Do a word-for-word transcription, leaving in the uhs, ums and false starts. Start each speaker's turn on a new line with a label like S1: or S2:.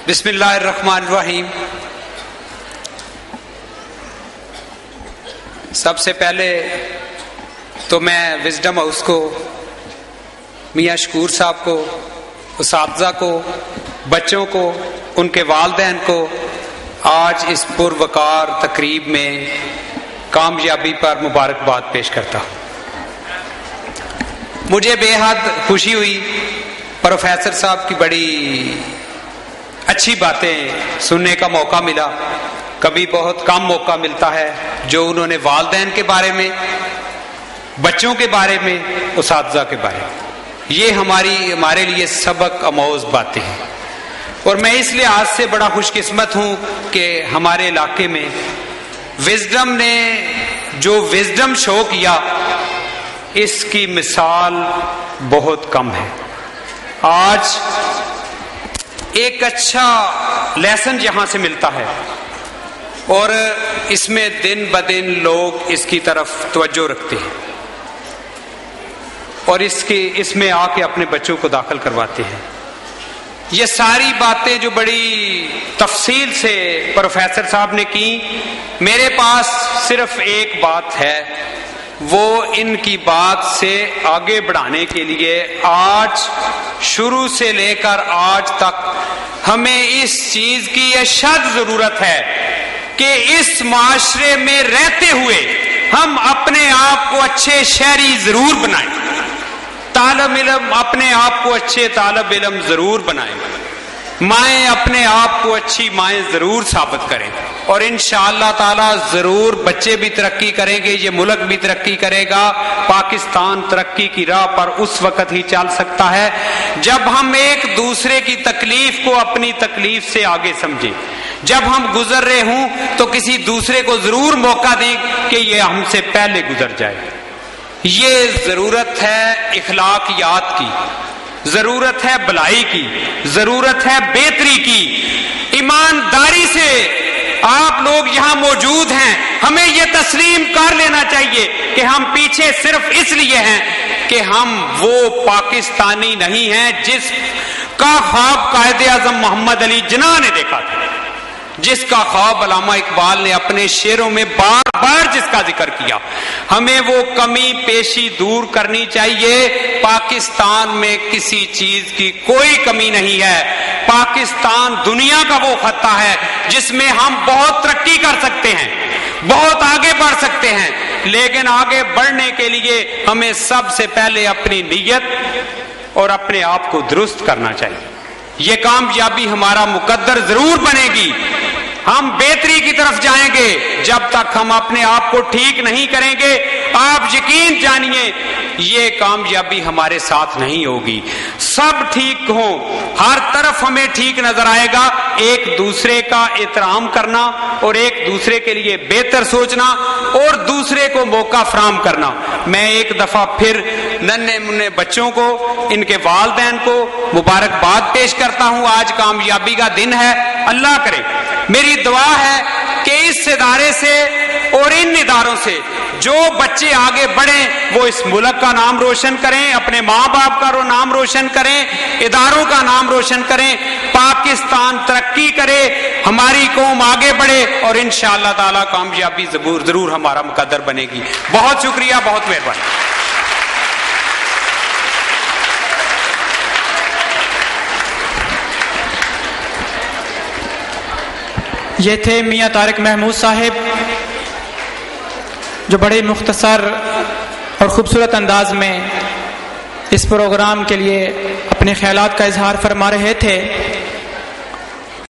S1: بسم اللہ الرحمن الرحیم۔ سب سے پہلے تو میں وزڈم ہاؤس کو، میاں شکور صاحب کو، اساتذہ کو، بچوں کو، ان کے والدین کو آج اس پروقار تقریب میں کامیابی پر مبارکباد پیش کرتا ہوں۔ مجھے بے حد خوشی ہوئی، پروفیسر صاحب کی بڑی اچھی باتیں سننے کا موقع ملا، کبھی بہت کم موقع ملتا ہے، جو انہوں نے والدین کے بارے میں، بچوں کے بارے میں، اساتذہ کے بارے میں، یہ ہماری ہمارے لیے سبق آموز باتیں ہیں۔ اور میں اس لحاظ سے بڑا خوش قسمت ہوں کہ ہمارے علاقے میں وزڈم نے جو وزڈم شو کیا، اس کی مثال بہت کم ہے۔ آج ایک اچھا لیسن یہاں سے ملتا ہے اور اس میں دن بدن لوگ اس کی طرف توجہ رکھتے ہیں اور اس کے اس میں آ کے اپنے بچوں کو داخل کرواتے ہیں۔ یہ ساری باتیں جو بڑی تفصیل سے پروفیسر صاحب نے کی، میرے پاس صرف ایک بات ہے، وہ ان کی بات سے آگے بڑھانے کے لیے آج شروع سے لے کر آج تک ہمیں اس چیز کی اشد ضرورت ہے کہ اس معاشرے میں رہتے ہوئے ہم اپنے آپ کو اچھے شہری ضرور بنائیں، طالب علم اپنے آپ کو اچھے طالب علم ضرور بنائیں، مائیں اپنے آپ کو اچھی مائیں ضرور ثابت کریں، اور انشاءاللہ تعالی ضرور بچے بھی ترقی کریں گے، یہ ملک بھی ترقی کرے گا۔ پاکستان ترقی کی راہ پر اس وقت ہی چل سکتا ہے جب ہم ایک دوسرے کی تکلیف کو اپنی تکلیف سے آگے سمجھیں، جب ہم گزر رہے ہوں تو کسی دوسرے کو ضرور موقع دیں کہ یہ ہم سے پہلے گزر جائے۔ یہ ضرورت ہے اخلاقیات کی، ضرورت ہے بھلائی کی، ضرورت ہے بہتری کی۔ ایمانداری سے آپ لوگ یہاں موجود ہیں، ہمیں یہ تسلیم کر لینا چاہیے کہ ہم پیچھے صرف اس لیے ہیں کہ ہم وہ پاکستانی نہیں ہیں جس کا خواب قائد اعظم محمد علی جناح نے دیکھا تھا، جس کا خواب علامہ اقبال نے اپنے شعروں میں بار بار جس کا ذکر کیا۔ ہمیں وہ کمی پیشی دور کرنی چاہیے۔ پاکستان میں کسی چیز کی کوئی کمی نہیں ہے۔ پاکستان دنیا کا وہ خطہ ہے جس میں ہم بہت ترقی کر سکتے ہیں، بہت آگے بڑھ سکتے ہیں، لیکن آگے بڑھنے کے لیے ہمیں سب سے پہلے اپنی نیت اور اپنے آپ کو درست کرنا چاہیے۔ یہ کامیابی ہمارا مقدر ضرور بنے گی، ہم بہتری کی طرف جائیں گے۔ جب تک ہم اپنے آپ کو ٹھیک نہیں کریں گے، آپ یقین جانیے یہ کامیابی ہمارے ساتھ نہیں ہوگی۔ سب ٹھیک ہوں، ہر طرف ہمیں ٹھیک نظر آئے گا، ایک دوسرے کا احترام کرنا اور ایک دوسرے کے لیے بہتر سوچنا اور دوسرے کو موقع فراہم کرنا۔ میں ایک دفعہ پھر ننھے منھے بچوں کو، ان کے والدین کو مبارکباد پیش کرتا ہوں۔ آج کامیابی کا دن ہے۔ اللہ کرے، میری دعا ہے کہ اس ادارے سے اور ان اداروں سے جو بچے آگے بڑھیں وہ اس ملک کا نام روشن کریں، اپنے ماں باپ کا نام روشن کریں، اداروں کا نام روشن کریں، پاکستان ترقی کرے، ہماری قوم آگے بڑھے اور انشاءاللہ تعالی کامیابی ضرور ضرور ہمارا مقدر بنے گی۔ بہت شکریہ، بہت مہربانی۔
S2: یہ تھے میاں طارق محمود صاحب، جو بڑے مختصر اور خوبصورت انداز میں اس پروگرام کے لیے اپنے خیالات کا اظہار فرما رہے تھے۔